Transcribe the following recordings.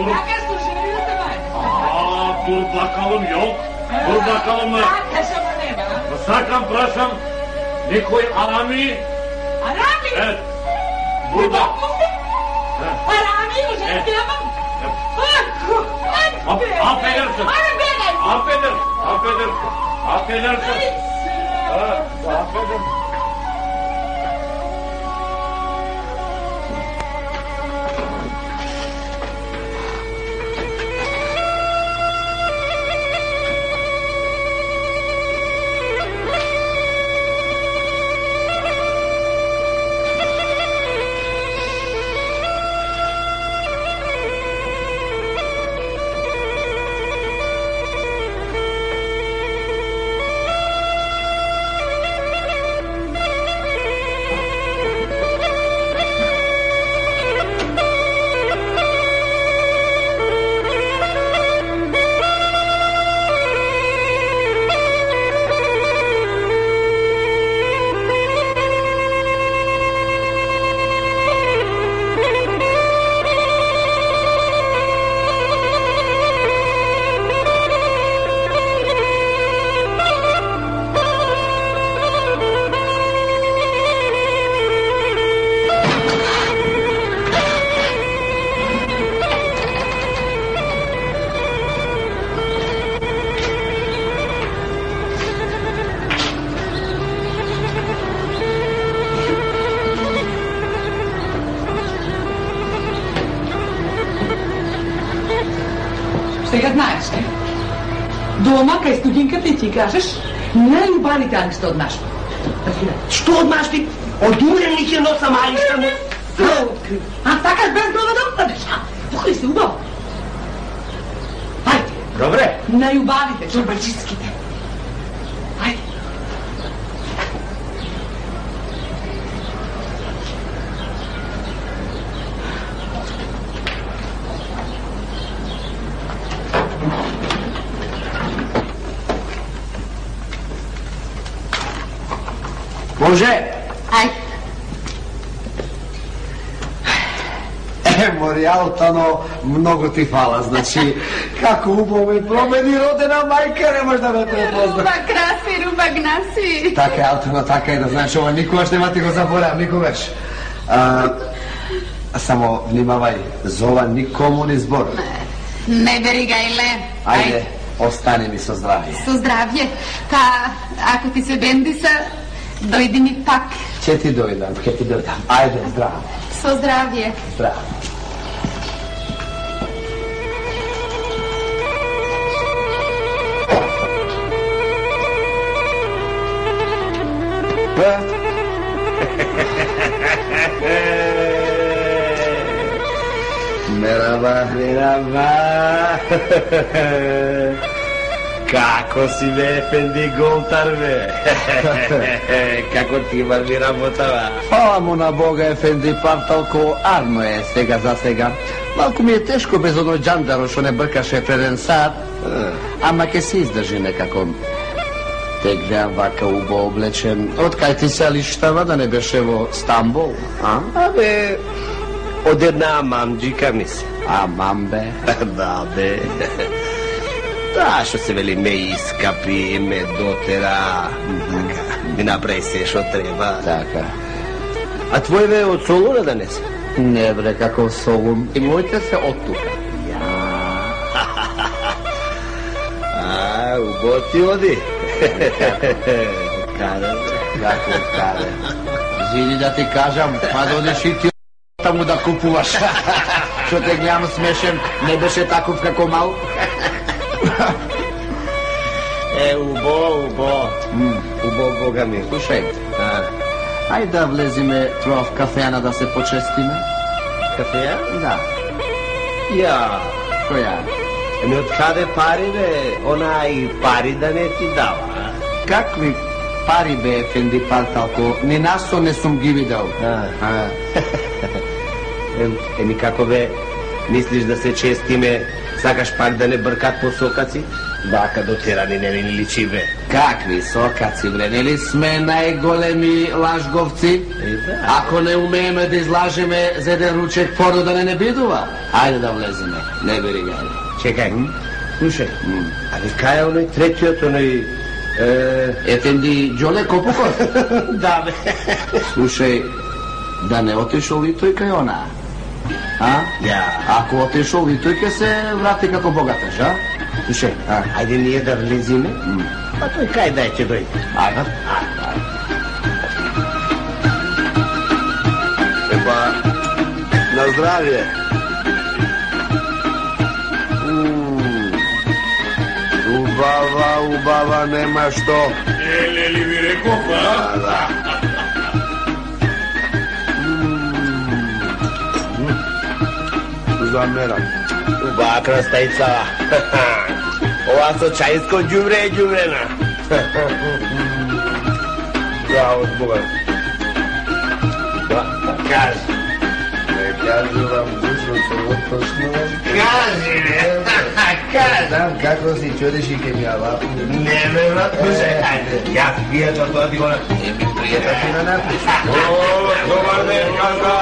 Fakat suçluyoruz da var. Dur bakalım yok. Dur bakalım mı? Sakın prosim. Nikoj Arami. Arami? Evet. Burada. Arami o zaman bilemem. Affedersin. Affedersin. Affedersin. Сега знаеш, не? Дома, кај студинката и ти кажеш, најубавите ангсте од наш. Што од наш ти? Од умрени ќе носа мајшта му. А сакаш без дома да отпадеш, а? Похли се убаво. Ајде. Добре. Најубавите, чорбачиските. Ајде. Може? Ајде. Моријалтано, многу ти фала, значи, како убаво ме промени родена мајка, не може да ме препозна. Руба краси, руба гнаси. Така е, Алтано, така е, да знаеш, ова никогаш нема ти го заборам, никогаш. Само внимавај, за ова никому не збор. Не беригај, ле. Ајде, остани ми со здравје. Со здравје. Та, ако ти се бендиса, дојди ми пак. Ќе ти дојдам. Ајде, здраво. Со здравје. Здраво. Мераба. Како си бе, Ефенди Голтар, бе? Како ти върви работа, бе? Фала му на Бога, Ефенди Парталко, арно е сега за сега. Малко ми е тешко без оно джандаро, шо не бркаше преден сад. Ама ке се издржи некако. Те гледам вака убо облечен. Откај ти селиштава да не беше во Стамбул, а? Абе, од една мамджика ми се. Амам, бе? Да, бе. Да, што се вели ме искапи, ме дотера, ми направи се што треба. Така. А твој бе од Солуна да не се? Не, бре, како Солун. И моите се од тука. Убаво ти оди. Каде, Како каде? Зиди да ти кажам, па да одиш и ти таму да купуваш. Што те гледам смешен, не беше таков како мал. Убаво, Бога ми. Слушај, ајде да влезиме троа в кафејана да се почестиме. Кафеја? Да. Ја. Која? Еми од каде пари, бе? Она и пари да не ти дава. Какви пари, бе, Ефенди Парталко? Ни насо не сум ги видел. Еми како, бе, Misliš da se čestime, sakaš pak da ne brkat po sokaci? Baka doterani ne mi liči, bre. Kakvi sokaci, bre, ne li sme najgolemi lažgovci? Ako ne umeme da izlažeme za jedan ruček poru da ne biduva, ajde da vlezeme, ne beri ga. Čekaj, slušaj, ali kaj je onaj treći od onaj... Efendi Đole Kopukov? Da, be. Slušaj, da ne otišao u Litojka i ona, a? Ja. Ako otišao u Litojke se vrati kako bogataš, a? Slušaj, a? Ajde nije da vlezime, pa to je kaj daj će dojti. Ajde. Pa, na zdravlje. Ubava, nema što. Li mi rekao, pa? Da. Zameram. Uba, krastajica. Ova so čajsko đuvrena. Da, od Boga. Da, kaži. Ne kaži vam dušo se otočno. Kaži, ne. Kaži. Znam kako si čudeš i kemijala. Ne, vrat, ajde. Ja ti prijatelj, to ti gona. Ne mi prijatelj ti na napiš. Dobar den, kaka.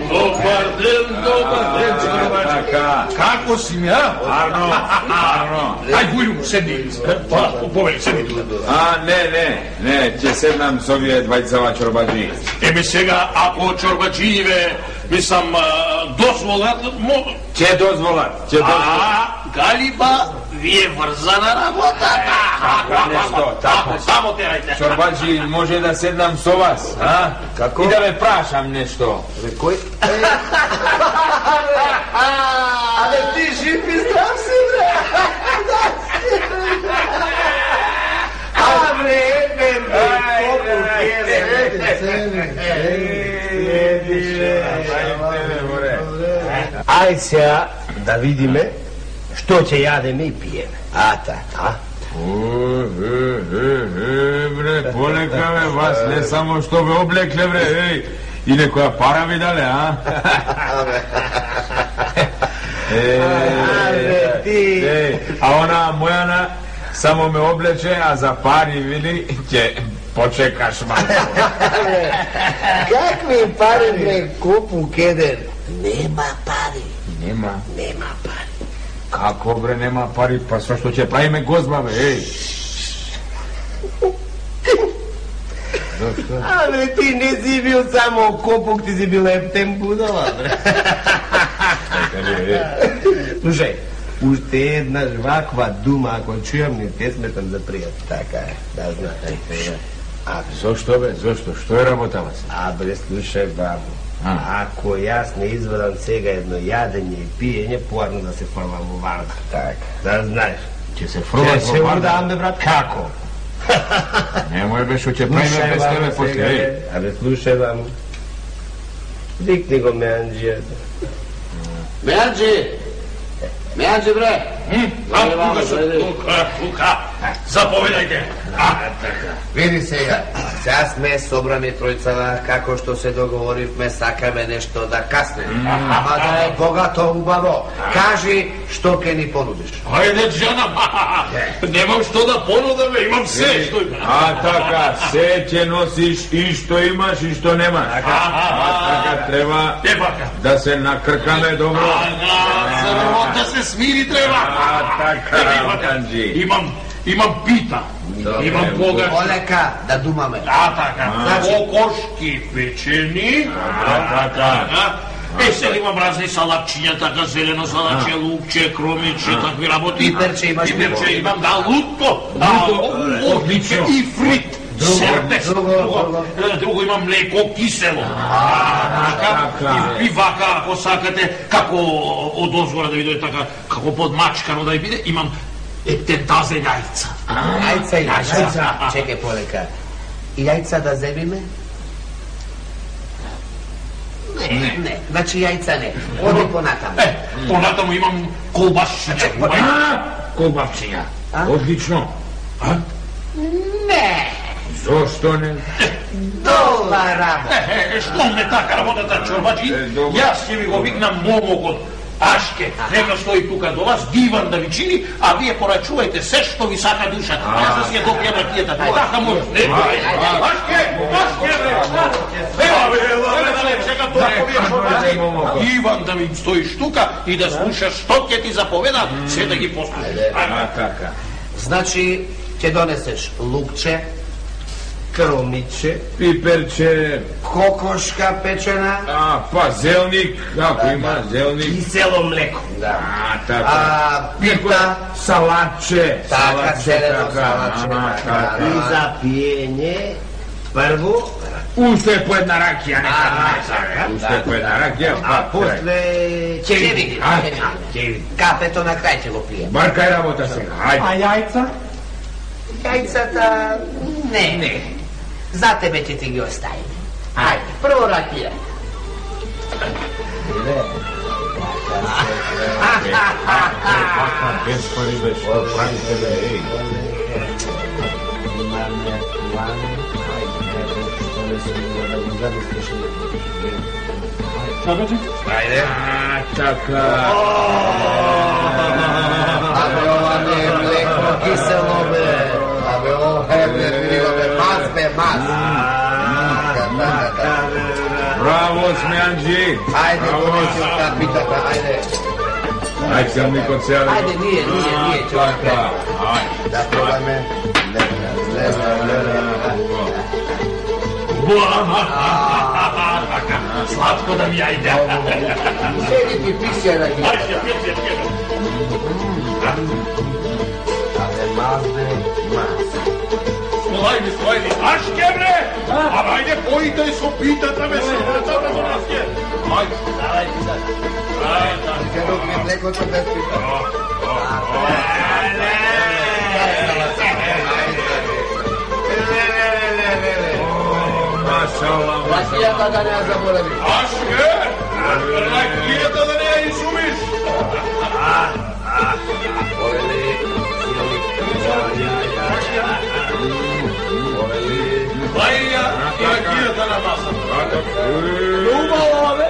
Dobar den, čovačka. Kako si mi, a? Arno. Aj, Bulju, sedni. Poveli, sedni tu. A, ne, će sednam s ovije dvajcava čorbađi. Еми сега, ако чорбаджиеве, мислам, дозволат, Će dozvolat. Галиба, вие врзана работата. Tako nešto, tako. Само терайте. Čorbađi, može da sednam s vas, a? Kako? I da me prašam nešto. Koji? Ale ti živ i zdrav si, bre! A vreme, Aj se da vidime što će jademe i pijeme. A tako, a? Bre, poleka me vas, ne samo što me oblekle, bre, ej. I nekoja para mi dale, a? A ona Mojana samo me obleče, a za pari vidi će počekaš malo. Kakvi pari me kupu keder? Nema pari. Nema pari. Kako bre nema pari, pa sve što će pravime gozbave, ej. Ale ti nisi bil samo kopuk, ti si bil leptem budova, bre. Slušaj, ušte jedna žvakva duma, ako čujem, ni te smetam za prijatelj, taka je, da znaš. A zašto be, zašto, što je rabotavac? A bre, slušaj, babu, ako jas ne izvedam svega jedno jadenje i pijenje, povarno da se forvam u varda. Tak, da znaš. Će se frovat Će se urdam, brat, kako? Nemoj be što će pravime bez tebe poslije, ej. Ale slušaj, babu, dikni go Meandžija. Meandži, bre! Тука, заповедajte. Vidi se ja, сега сме собрани тројцава, како што се договоривме, сакаме нешто да касне. Ама да е богато убаво. Кажи што ке ни понудиш. Ајде, Джана, немам што да понудаме, имам се што има. A taka, sve će nosiš i što imaš i što nemaš. A taka treba da se nakrkame dobro. Da se smiri treba. A taka, Kanđi. Имам пита, имам погаш. Олека, да думаме. Така, кокошки печени. Така. Сега имам разни салапчиња, така зелено салаче, лукче, кромиче, такви работи. Пиперче имаш. Пиперче имам, да, лутко. Одлично. И фрит. Сердес. Друго имам млеко кисело. И пивака, ако сакате, како од озгора да ви дојде така, како подмачкано да ви биде, имам тентазе јајца. Јајца. Чекај, полека. И јајца да земиме? Не. Значи јајца не. Оди понатаму. Понатаму имам колбасчиња. Колбасчиња. Одлично. Не. Зошто не? Дола работа. Што не така работата, чорбаджи? Јас ќе ви го викнам момокот. Ашке, нека стои тука до вас, диван да ви чини, а вие порачувайте се што ви сака душата. Јас да си ја допијам ракијата. Така може. Ашке, диван да ви стоиш тука и да слушаш што ќе ти заповедат, се да ги послушаш. Така. Значи, ќе донесеш лукче, крумиче, Пиперче, кокошка печена, па зелник, како има зелник. кисело млеко. Така. Пита, Салатче. така, целено салатче. Така. И за пиење, прво, Уште по една ракија, уште по една ракија, а после ќе кафето на крај ќе го пие. Баркај работа сега, ајде. А јајца? Јајцата, не. За тебе ќе ти ги оставим. Ајде, прво ракија. Без пари беше, пари тебе, еј. Ајде. Така. Абе, ова не е млеко кисело, бе. Абе, ова е млеко, бе. Маз, бе, маз. Браво, Смеанджи. Ајде, донеси ота питата, ајде. Ајде, сам нико цела. Ајде, ние, ќе го према. Да пробаме. Сладко да ми јајде. Седи ти писија да ги. Ајде, пијте. Абе, маз, бе, маз. Слајде. Ашке, бре! Ајде, поите и со питата, бе, се врацаме до наске. Ајде. Ќе добие млекото без пита. Ракијата да не ја заборави. Ашке! Ракијата да не ја изумиш! Лаја и ракијата на масата. Убаво, бе!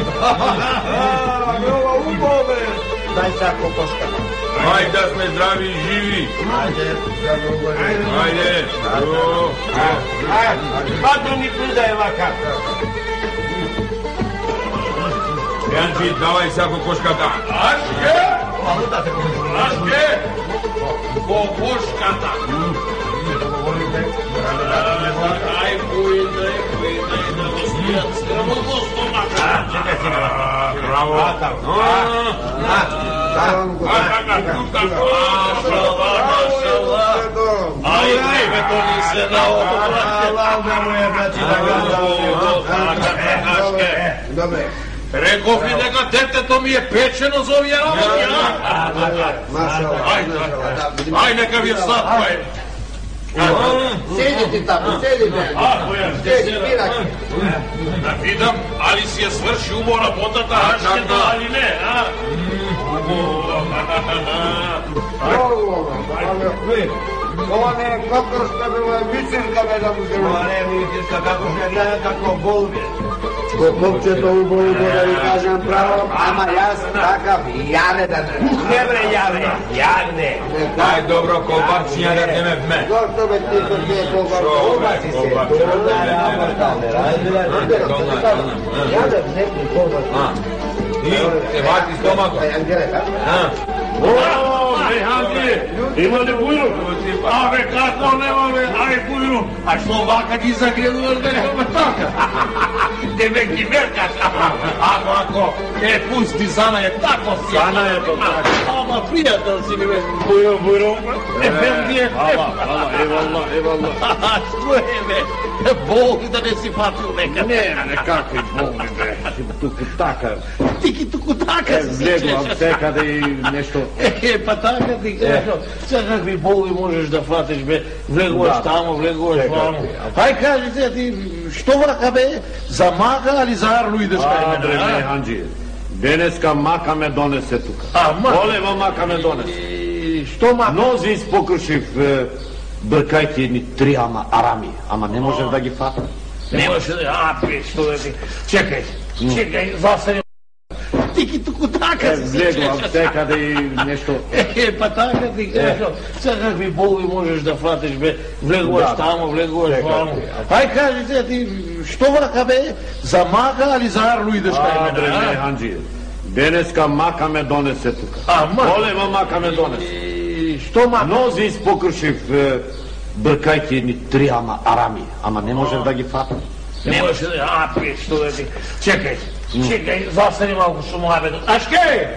Убаво, бе! Дај са кокошката. Ајде да сме здрави и живи. Ајде, да го угодим. Ајде. Пато ни придај вака. Јанчи, давај са кокошката. Ашке! Кокошката. Ај, поиде, да го спијат срамото стомака. Чекај сега. Браво. Ајде, бето ни се на Добре. Реков ми дека детето ми е печено за овие работи, Ај, нека ви е сладко, Седи ти таму, седи, бе. Седи, пирак. Да видам, али си ја сврши убаво работата, Ашкета, али не, Ова не е кокошка, бе, ова е вицирка, бе, да му се... Ова не е вицирка, како ще гледа како голубе. Кокопчето убаво, да ви кажам право, ама јас такав јаведен. Не бре, јаве, јавне. Ај, добро, колбарчиња да теме в мен. Зошто бе ти со тие колбарци се? Долна работа, бе, јаве, некој колбарци. И се вати стомако. Механки, има ли бујно? Абе, како нема, бе, ај бујно. А што вака ги загредуваш да нема така? Тебе ги меркаш. Ако, пусти, Зана е тако си. Зана е то така. Ама, пријател си ми, бе. Бујно. Бен ми е хлеб. Евалла. Што е, бе? Болни да не си патил нека. Не, некакви болни, бе. Туку така. Ти ги туку така си Влегувам секаде и нешто... Па така ти кажам, всякакви болни можеш да фатиш, бе, влегуваш тамо, влегуваш вамо. Ај кажи се ти, што вака, бе, за мака али за Арлу идеш кај мене? Добре, Анджи, денеска мака ме донесе тука. Голема мака ме донесе. Што мака? Нози испокршив, бркајќи едни три арами, ама не можев да ги фатам. Не може да... што да ти... Чекај, засај. Ти ги туку така се Влегувам секаде и нешто. Па така ти кажам, всякакви болби можеш да фатиш, бе, влегуваш тамо, влегуваш вамо. Ај кажите ти, што вака бе, за мака али за арлу идеш кај мене? Бре, не, Анджи, денеска мака ме донесе тука. Голема мака ме донесе. Што мака? Нози испокршив, бркајќи ни 3 арами, ама не можев да ги фатам. Не можеш да, што да ти, чекај, застани малку со мојабедот. Ашке!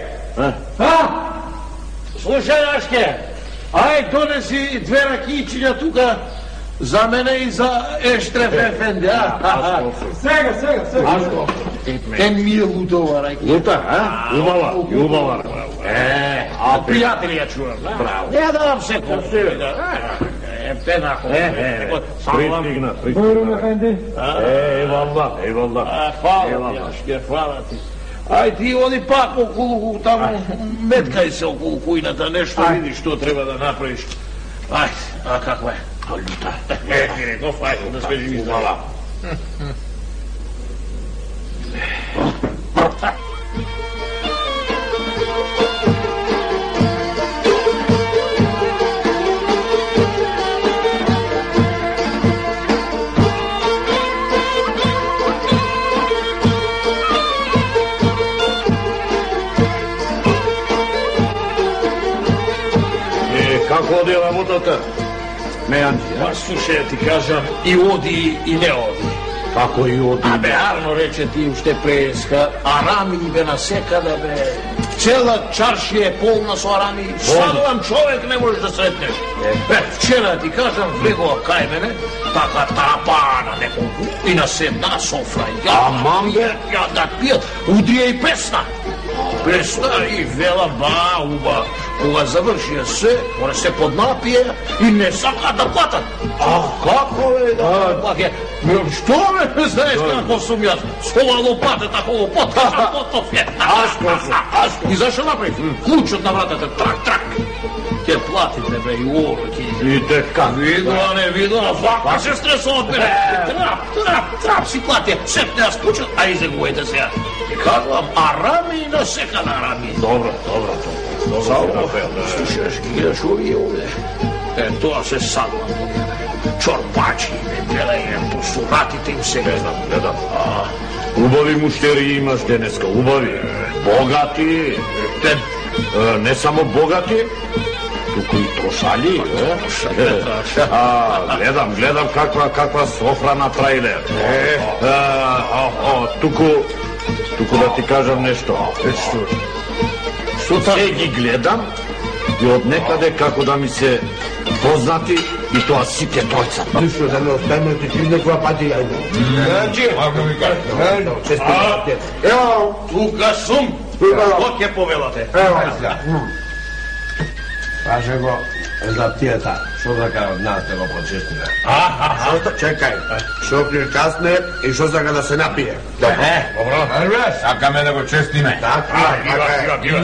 Слушај, Ашке, ај донеси 2 ракијчиња тука за мене и за Ештреф Ефенди, а? Сега. Ен ми е лута ова рајка. Лута, а? Убава. А пријатели ја чувам, да? Браво. Ја давам секој. Пенако. Пристигна. Buyurun efendi. Eyvallah. Хвала ти, Ашке, хвала ти. Ај ти оди пак околу таму, меткај се околу кујната, нешто видиш што треба да направиш. Ајде, а каква е? Лута. Ти реков, ајде да сме живи здрави. Како оди работата? Не, Анджи, Па слушај, ти кажам, и оди и не оди. Како и оди? Абе, арно рече ти уште преска, арами бе насекаде, бе. Цела чаршија е полна со арами, садувам човек не можеш да сретнеш. Вчера ти кажам, влегува кај мене, така тарапана неколку, и на седна софра, ја да пијат, удрија и песна. Песна и вела уба. Кога завршија се, море се поднапие и не сака да платат. А како е да платят? Што ме знаеш како сум јас? Со ова лопата, тако лопата, потов е. Ашко. И зашо направив? Клучот на вратата, трак. Ке платите, бе, и ово ќе... И дека. Видела, не видела, вака се стресува от мене. Трап си плати, сепне јас клучот, а изегувайте сега. И кажувам, арами и насека на арами. Добро. Слушаш, ги гледаш овие овде. Тоа се садувам. Чорбачи, гледај, по суратите им се Гледам. Убави муштери имаш денеска, убави. Богати. Не само богати, туку и трошали. Гледам каква софра направиле. Туку да ти кажам нешто. Се ги гледам и од некаде како да ми се познати и тоа сите тројца. Ништо да не останете ти некоја пати јајде. Ако ми кажете. Ево, Тука сум. Што ќе повелате? ево сега. Каже го за тијата, што сака од нас да го почестиме. Чекај, што прикасне и што сака да се напие. Добро. Сакаме да го честиме. Бива,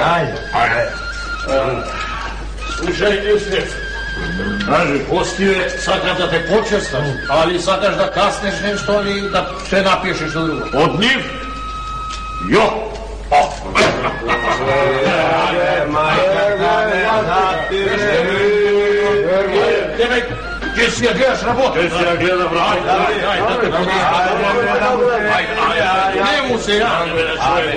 слушај, Ештреф, гостиве сакат да те почестат, али сакаш да каснеш нешто, али да се напиеш нешто друго? Од нив? Јо! Демек, ќе си ја гледаш работа. Ќе си ја гледам работа. Не му се јаваме.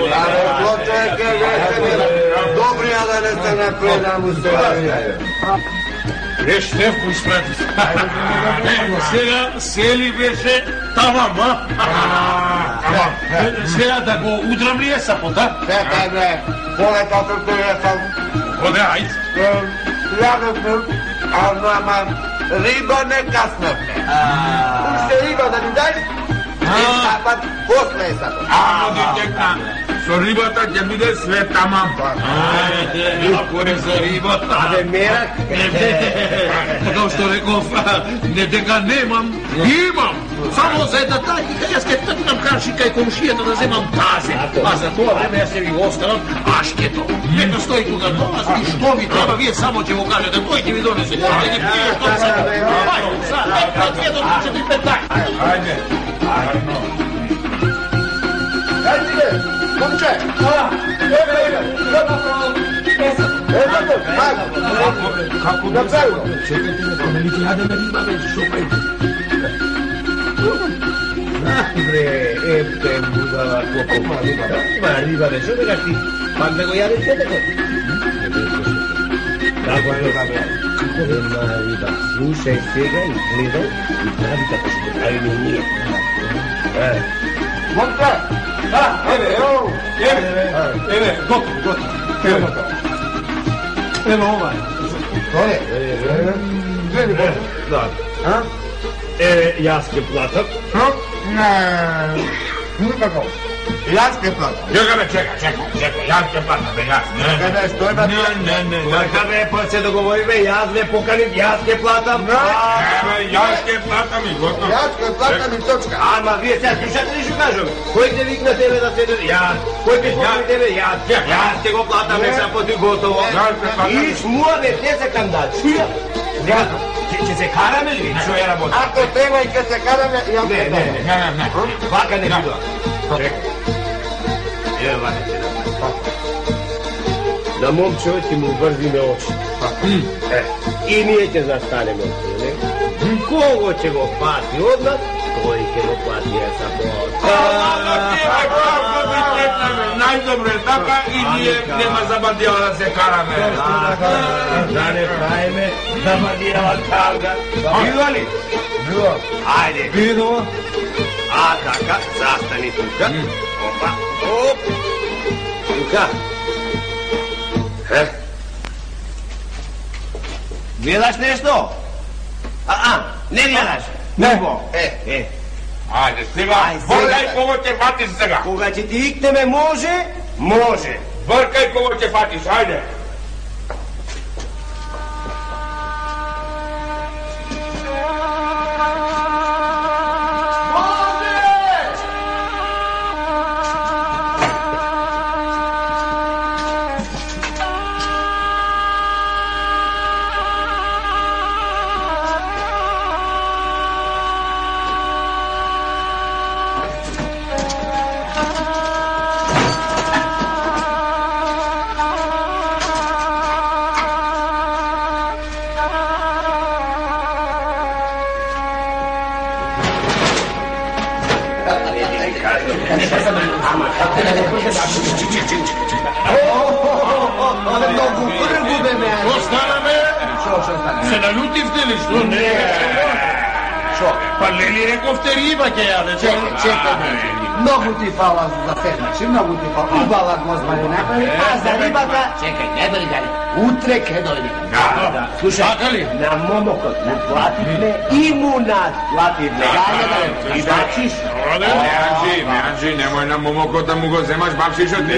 Добрија да не се напредам у се. Ештреф го испрати. Его сега сели беше тамам, а? Сега да го удрам ли е сапота? Чекај бе, полетато тој сам. Оде, ајде. Јадовме, ама риба не каснавме. Уште риба да ни дај, и сапат после сапат. Со рибата ќе биде све тамам. Ако не за рибата. Абе, мерак. Како што реков, не дека немам, имам. Само за една тактика, јас ке тргнам каршика и комшијата да земам тази. А за тоа време јас ќе ви го оставам ашкето. Нека стои тука долаз и што ви треба, вие само ќе го кажете, тој ќе ви донесе. Да ги пиеш тоа се. Ајде, за 2 до 4-5 так. Ајде. Ајде, момче, Како На цело. Чекайте ме, помелите јаде на риба, бе, шопај. Бре, епте будала, колко ма риба, бе, шо бе, ти пак да го јаде четекот? Како е риба, бе? Како е риба? Слушај сега и гледај и прави како што правиме ние. Монка! Еве, готово. Ево овај. Торе? Гледи, бе. Да. Јас ке платам. Никако. Јас ке платам. Чека, јас ке платам, бе, јас. Каде стој, бе? Не. Каде па се договориме, јас ве поканим, јас ке платам. Јас ке платам и готово. Јас ке платам и точка. Ама вие сега слушате ли што кажам? Кој те викна тебе да седеш? Јас. Кој те покани тебе? Јас. Јас ќе го платам, не са поти готово. Иш муа бе, те се кандат. Чуја? Ќе се караме ли? Што ја работам? Ако треба и ке се караме, јас ке Не. Вака не чува. Ева вака се да момче ќе му врзиме очи. И ние ќе застанеме околу него. Кого ќе го пати од нас, тој ќе го пати за Најдобро е така и ние нема забадила да се караме. Да не правиме забадила талга. Видува ли? Ајде. Видува? А така, застани тука. Опа, оп. Тука. Гледаш нешто? Не гледаш. Не. Ајде, сега, вркај кого ќе фатиш сега. Кога ќе ти икнеме може, може. Вркај кого ќе фатиш, ајде. Се налютивте ли што? Не. Шо? Па лели рековте риба ќе јаде. Чекај. Многу ти фала за седнаш, многу ти фала. Убава гозмани направи, а за рибата... Чекај, не бъди дали. Утре ке дојде. Да. Слушај, Така ли? на момокот му плативме и му надплативме. И значиш? Меанджи, немој на момокот да му го земаш бакшишот.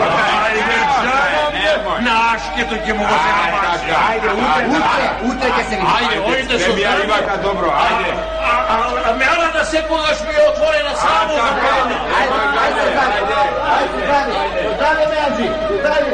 Нашкето ќе му го земаш. Утре ке се види. Ајде, ојде со рибака, добро, ајде. Меаната секогаш ми е отворена само за мене. Ајде, Меанджи, ајде.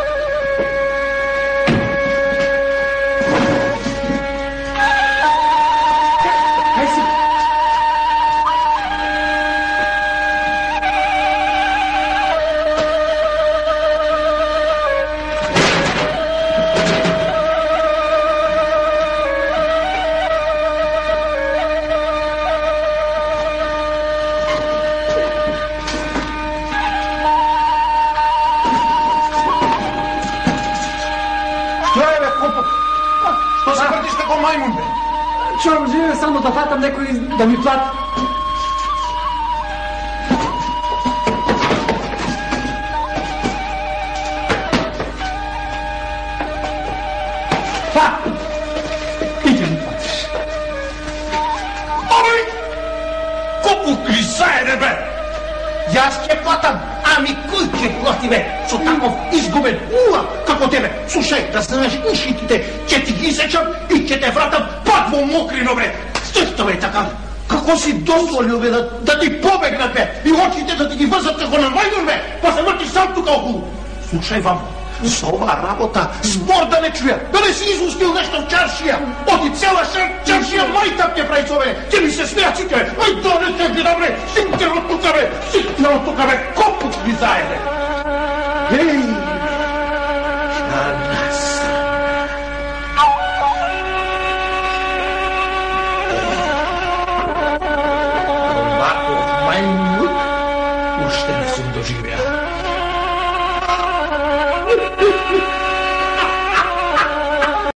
Што се вртиш како мајмун, бе? Чувам, живе само да фатам некој да ми плати. И ќе ми платиш. Ой! Колку крисајде, бе! Јас ќе платам, ами кој ќе плати, бе? Со таков изгубен ула како тебе. Слушај, да знаеш ушитите, ќе ти ги сечам и ќе те вратам пак во мокрино, бе. Што бе така? Како си дозволил, бе, да ти побегнат, бе? И очите да ти ги врзат како на мајмун, бе? Па се вртиш сам тука околу. Слушај, вам, со ова работа спор да не чуја, да не си изустил нешто в чаршија. Оти цела чаршија мајтап ќе прави со мене. Ќе ми се смеат сите, бе. Ај, донесе ги, да, бре. Сите од тука, бе. Сите од тука, бе. Колку ви заеде. Еј, Още не съм доживя.